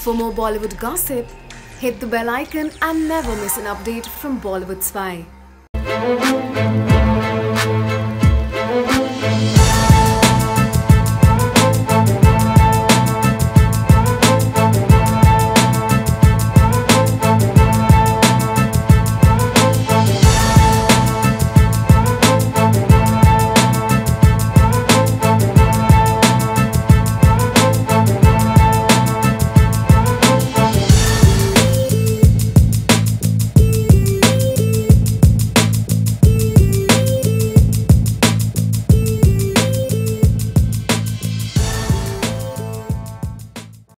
For more Bollywood gossip, hit the bell icon and never miss an update from Bollywood Spy.